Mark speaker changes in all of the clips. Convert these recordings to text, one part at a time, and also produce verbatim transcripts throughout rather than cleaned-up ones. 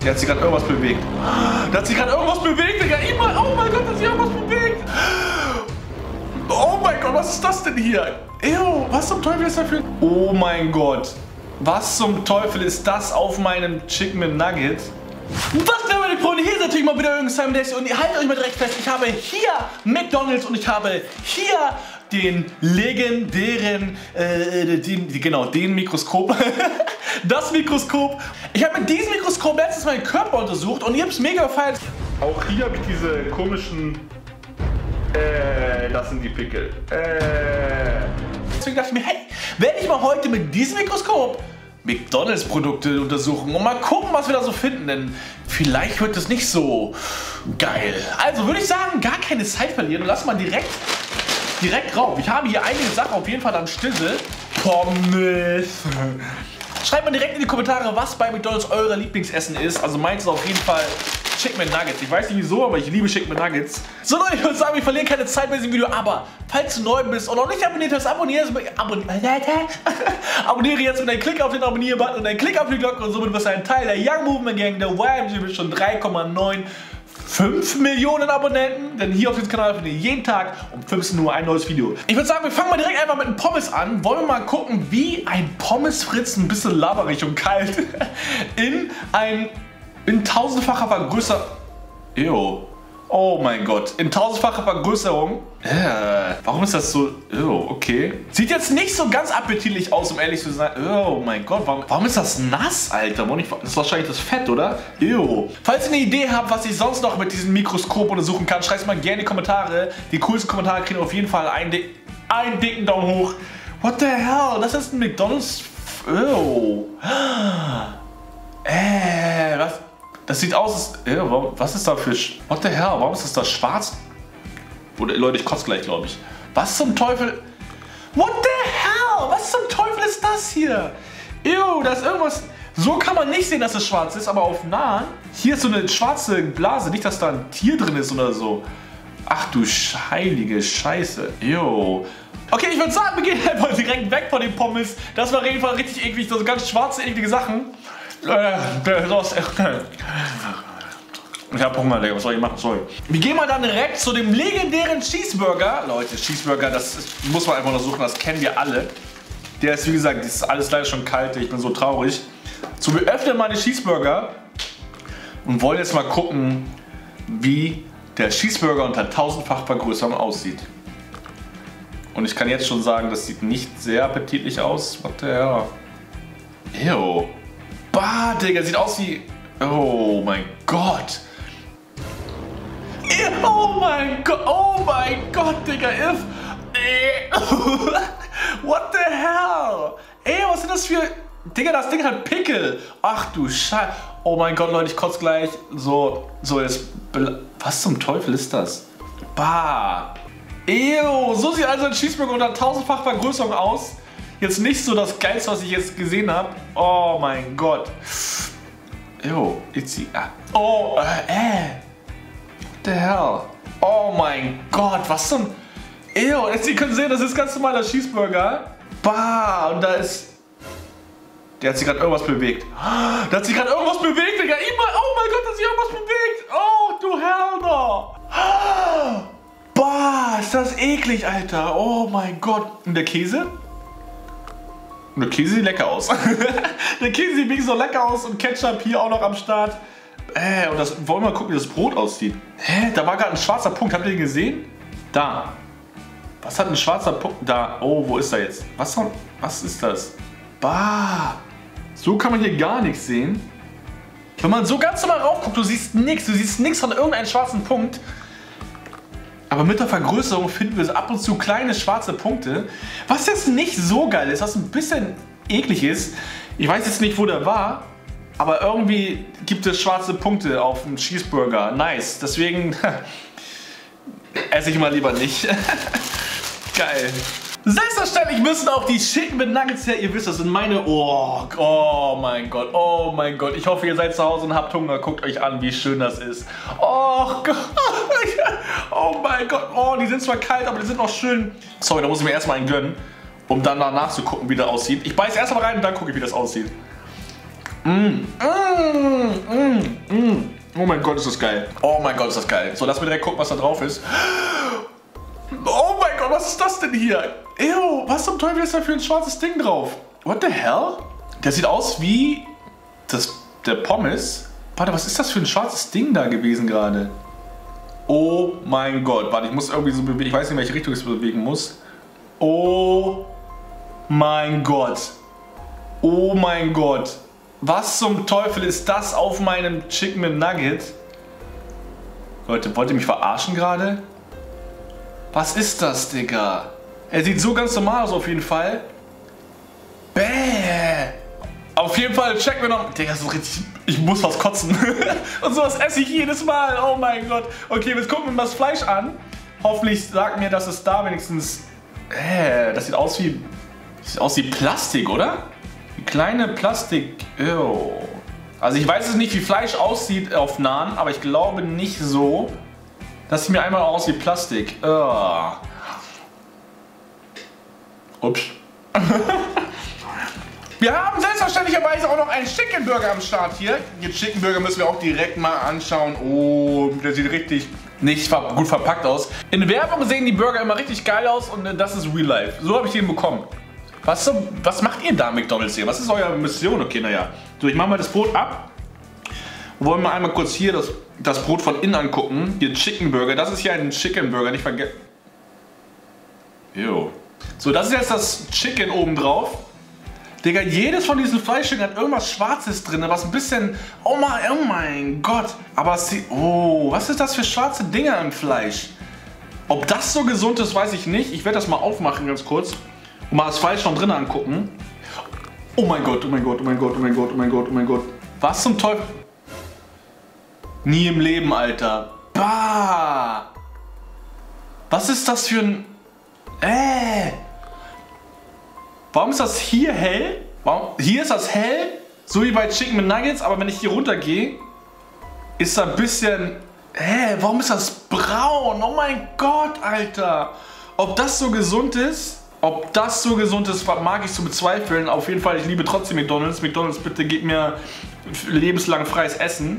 Speaker 1: Der hat sich gerade irgendwas bewegt. Da hat sich gerade irgendwas bewegt, Digga. Oh mein Gott, da hat sich irgendwas bewegt. Oh mein Gott, was ist das denn hier? Ew, was zum Teufel ist das für... Oh mein Gott. Was zum Teufel ist das auf meinem Chicken McNugget? Was denn, meine Freunde? Hier ist natürlich mal wieder irgendein Simon Daisy und ihr haltet euch mal direkt fest. Ich habe hier McDonald's und ich habe hier den legendären, äh, den, genau, den Mikroskop. Das Mikroskop. Ich habe mit diesem Mikroskop letztens meinen Körper untersucht und ihr habt es mega gefeiert. Auch hier habe ich diese komischen, äh, das sind die Pickel. Äh. Deswegen dachte ich mir, hey, werde ich mal heute mit diesem Mikroskop McDonald's Produkte untersuchen und mal gucken, was wir da so finden, denn vielleicht wird es nicht so geil. Also würde ich sagen, gar keine Zeit verlieren und lass mal direkt, direkt rauf. Ich habe hier einige Sachen auf jeden Fall am Stissel. Pommes. Schreibt mal direkt in die Kommentare, was bei McDonald's euer Lieblingsessen ist. Also meins ist auf jeden Fall Chicken McNuggets. Ich weiß nicht wieso, aber ich liebe Chicken McNuggets. So Leute, ich würde sagen, wir verlieren keine Zeit bei diesem Video, aber falls du neu bist und noch nicht abonniert hast, abonniere, abonniere, abonniere jetzt mit einem Klick auf den Abonnier-Button und einen Klick auf die Glocke und somit wirst du ein Teil der Young Movement Gang, der Y M G mit schon drei Komma fünfundneunzig Millionen Abonnenten, denn hier auf diesem Kanal findet ihr jeden Tag um fünfzehn Uhr ein neues Video. Ich würde sagen, wir fangen mal direkt einfach mit einem Pommes an. Wollen wir mal gucken, wie ein Pommes-Fritz ein bisschen laberig und kalt in ein in tausendfacher Vergrößerung. Ew. Oh mein Gott. In tausendfacher Vergrößerung. Äh, warum ist das so? Ew, okay. Sieht jetzt nicht so ganz appetitlich aus, um ehrlich zu sein. Oh mein Gott. Warum, warum ist das nass, Alter? Das ist wahrscheinlich das Fett, oder? Ew. Falls ihr eine Idee habt, was ich sonst noch mit diesem Mikroskop untersuchen kann, schreibt es mal gerne in die Kommentare. Die coolsten Kommentare kriegen auf jeden Fall einen, dick, einen dicken Daumen hoch. What the hell? Das ist ein McDonald's. Ew. Äh, was? Das sieht aus, als, ja, warum, was ist da für, what the hell, warum ist das da schwarz? Oder, Leute, ich kotze gleich, glaube ich. Was zum Teufel, what the hell, was zum Teufel ist das hier? Ew, da ist irgendwas, so kann man nicht sehen, dass es schwarz ist, aber auf nahen, hier ist so eine schwarze Blase, nicht, dass da ein Tier drin ist oder so. Ach du heilige Scheiße, ew. Okay, ich würde sagen, wir gehen einfach direkt weg von den Pommes. Das war auf jeden Fall richtig eklig, so ganz schwarze, eklige Sachen. Ich hab Hunger, Digga. Was soll ich machen? Sorry. Wir gehen mal dann direkt zu dem legendären Cheeseburger. Leute, Cheeseburger, das ist, muss man einfach untersuchen. Das kennen wir alle. Der ist, wie gesagt, das ist alles leider schon kalt. Ich bin so traurig. So, wir öffnen meine Cheeseburger und wollen jetzt mal gucken, wie der Cheeseburger unter tausendfach Vergrößerung aussieht. Und ich kann jetzt schon sagen, das sieht nicht sehr appetitlich aus. What the hell? Ew. Bah, Digga, sieht aus wie... Oh mein Gott. Oh mein Gott, oh mein Gott, Digga, if... What the hell? Ey, was ist das für... Digga, das Ding hat Pickel. Ach du Scheiße. Oh mein Gott, Leute, ich kotze gleich. So, so jetzt... Was zum Teufel ist das? Bah. Ew, so sieht also ein Cheeseburger unter tausendfach Vergrößerung aus. Jetzt nicht so das Geilste, was ich jetzt gesehen habe. Oh mein Gott. Ew, itzy. Ah. Oh, äh, äh. What the hell? Oh mein Gott, was zum... Ew, jetzt ihr könnt sehen, das ist ganz normaler Cheeseburger. Bah, und da ist... Der hat sich gerade irgendwas bewegt. Da hat sich gerade irgendwas bewegt, Digga. Oh mein Gott, da hat sich irgendwas bewegt. Oh, du Hell no. Bah, ist das eklig, Alter. Oh mein Gott. Und der Käse? Und der Käse sieht lecker aus. Der Käse sieht wirklich so lecker aus und Ketchup hier auch noch am Start. Äh, und das, wollen wir mal gucken, wie das Brot aussieht. Hä, da war gerade ein schwarzer Punkt. Habt ihr den gesehen? Da. Was hat ein schwarzer Punkt? Da. Oh, wo ist er jetzt? Was, was ist das? Bah. So kann man hier gar nichts sehen. Wenn man so ganz normal raufguckt, du siehst nichts. Du siehst nichts von irgendeinem schwarzen Punkt. Aber mit der Vergrößerung finden wir so ab und zu kleine schwarze Punkte. Was jetzt nicht so geil ist, was ein bisschen eklig ist. Ich weiß jetzt nicht, wo der war. Aber irgendwie gibt es schwarze Punkte auf dem Cheeseburger. Nice. Deswegen esse ich mal lieber nicht. Geil. Selbstverständlich müssen auch die Chicken McNuggets her. Ihr wisst, das sind meine... Oh, oh mein Gott, oh mein Gott. Ich hoffe, ihr seid zu Hause und habt Hunger. Guckt euch an, wie schön das ist. Oh Gott. Oh mein Gott. Oh, die sind zwar kalt, aber die sind noch schön. Sorry, da muss ich mir erstmal einen gönnen, um dann danach zu gucken, wie der aussieht. Ich beiß erstmal rein und dann gucke ich, wie das aussieht. Mmh. Mmh. Mmh. Oh mein Gott, ist das geil. Oh mein Gott, ist das geil. So, lass mir direkt gucken, was da drauf ist. Oh mein Gott, was ist das denn hier? Ew, was zum Teufel ist da für ein schwarzes Ding drauf? What the hell? Der sieht aus wie das, der Pommes. Warte, was ist das für ein schwarzes Ding da gewesen gerade? Oh mein Gott. Warte, ich muss irgendwie so bewegen. Ich weiß nicht, in welche Richtung ich es bewegen muss. Oh mein Gott. Oh mein Gott. Was zum Teufel ist das auf meinem Chicken Nugget? Leute, wollt ihr mich verarschen gerade? Was ist das, Digga? Er sieht so ganz normal aus auf jeden Fall. Bäh. Auf jeden Fall checken wir noch. Digga, das ist richtig. Ich muss was kotzen. Und sowas esse ich jedes Mal. Oh mein Gott. Okay, jetzt gucken wir mal das Fleisch an. Hoffentlich sagt mir, dass es da wenigstens. Äh, das sieht aus wie. Das sieht aus wie Plastik, oder? Wie kleine Plastik. Ew. Also ich weiß es nicht, wie Fleisch aussieht auf Naan, aber ich glaube nicht so. Das sieht mir einmal aus wie Plastik. Oh. Ups. Wir haben selbstverständlicherweise auch noch einen Chicken Burger am Start hier. Den Chicken Burger müssen wir auch direkt mal anschauen. Oh, der sieht richtig nicht gut verpackt aus. In Werbung sehen die Burger immer richtig geil aus und das ist Real Life. So habe ich den bekommen. Was, so, was macht ihr da, McDonald's hier? Was ist eure Mission? Okay, naja. So, ich mache mal das Brot ab. Wir wollen mal einmal kurz hier das, das Brot von innen angucken. Hier Chicken Burger. Das ist hier ein Chicken Burger, nicht vergessen. Jo. So, das ist jetzt das Chicken oben drauf. Digga, jedes von diesen Fleischstücken hat irgendwas Schwarzes drin, was ein bisschen. Oh mein, oh mein Gott. Aber es sieht. Oh, was ist das für schwarze Dinger im Fleisch? Ob das so gesund ist, weiß ich nicht. Ich werde das mal aufmachen ganz kurz. Und mal das Fleisch von drinnen angucken. Oh mein Gott, oh mein Gott, oh mein Gott, oh mein Gott, oh mein Gott, oh mein Gott. Was zum Teufel? Nie im Leben, Alter. Bah! Was ist das für ein. Äh! Warum ist das hier hell? Warum? Hier ist das hell, so wie bei Chicken Nuggets, aber wenn ich hier runter gehe, ist da ein bisschen. Hä, warum ist das braun? Oh mein Gott, Alter! Ob das so gesund ist? Ob das so gesund ist, mag ich zu bezweifeln. Auf jeden Fall, ich liebe trotzdem McDonald's. McDonald's, bitte gib mir lebenslang freies Essen.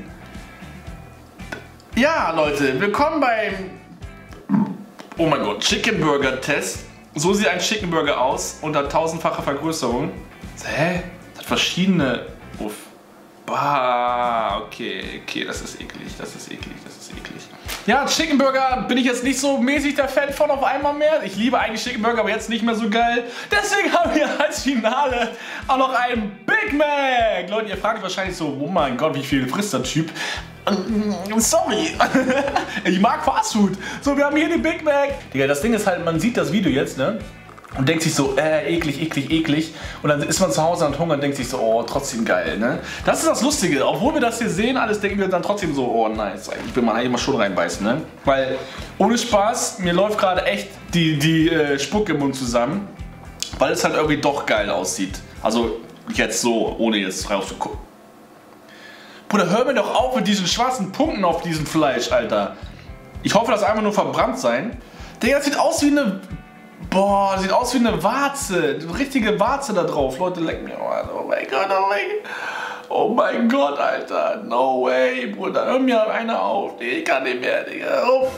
Speaker 1: Ja, Leute, willkommen beim. Oh mein Gott, Chicken Burger Test. So sieht ein Chicken Burger aus, unter tausendfacher Vergrößerung. Hä? Das hat verschiedene. Uff. Bah, okay, okay, das ist eklig, das ist eklig, das ist eklig. Ja, Chicken Burger bin ich jetzt nicht so mäßig der Fan von auf einmal mehr. Ich liebe eigentlich Chicken Burger, aber jetzt nicht mehr so geil. Deswegen haben wir als Finale auch noch einen Big Mac. Leute, ihr fragt euch wahrscheinlich so, oh mein Gott, wie viel frisst der Typ? Sorry, ich mag Fast Food. So, wir haben hier den Big Mac. Digga, das Ding ist halt, man sieht das Video jetzt, ne? Und denkt sich so, äh, eklig, eklig, eklig. Und dann ist man zu Hause und Hunger und denkt sich so, oh, trotzdem geil, ne? Das ist das Lustige. Obwohl wir das hier sehen, alles denken wir dann trotzdem so, oh, nice. Ich will mal eigentlich mal schon reinbeißen, ne? Weil, ohne Spaß, mir läuft gerade echt die, die äh, Spucke im Mund zusammen. Weil es halt irgendwie doch geil aussieht. Also, jetzt so, ohne jetzt rauszugucken. Bruder, hör mir doch auf mit diesen schwarzen Punkten auf diesem Fleisch, Alter. Ich hoffe, das einfach nur verbrannt sein. Digga, das sieht aus wie eine. Boah, sieht aus wie eine Warze. Eine richtige Warze da drauf. Leute, leck mir. Oh mein Gott, oh mein Gott. Oh mein Gott, Alter. No way, Bruder. Hör mir einer auf. Ich kann nicht mehr, Digga. Oh.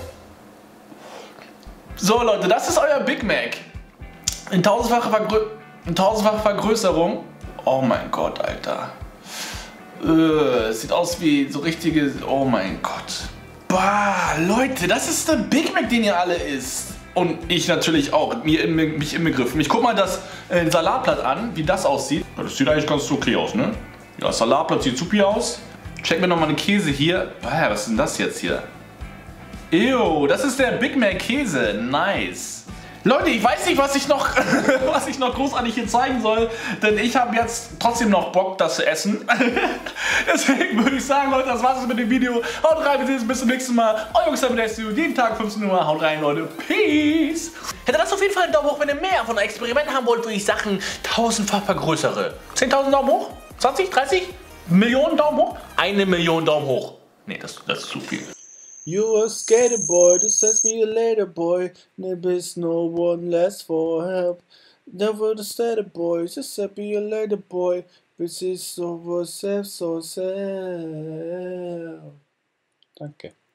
Speaker 1: So, Leute, das ist euer Big Mac. In tausendfacher Vergrö in tausendfacher Vergrößerung. Oh mein Gott, Alter. Äh, sieht aus wie so richtige. Oh mein Gott. Bah, Leute, das ist der Big Mac, den ihr alle isst. Und ich natürlich auch, mir in, mich inbegriffen. Ich guck mal das äh, Salatblatt an, wie das aussieht. Das sieht eigentlich ganz okay aus, ne? Ja, das Salatblatt sieht super aus. Check mir nochmal den Käse hier. Bah, was ist denn das jetzt hier? Ew, das ist der Big Mac Käse. Nice. Leute, ich weiß nicht, was ich noch, was ich noch großartig hier zeigen soll, denn ich habe jetzt trotzdem noch Bock, das zu essen. Deswegen würde ich sagen, Leute, das war's mit dem Video. Haut rein, wir sehen uns bis zum nächsten Mal. Euer Jungs, jeden Tag fünfzehn Uhr. Haut rein, Leute. Peace. Hätte das auf jeden Fall einen Daumen hoch, wenn ihr mehr von Experimenten haben wollt, wo ich Sachen tausendfach vergrößere. zehntausend Daumen hoch? zwanzig, dreißig? Millionen Daumen hoch? Eine Million Daumen hoch. Nee, das, das ist zu viel.
Speaker 2: You a skater boy, this says me later boy. There is no one less for help. Never the skater boy, just said be a later boy. This is so sad, so sad. Danke.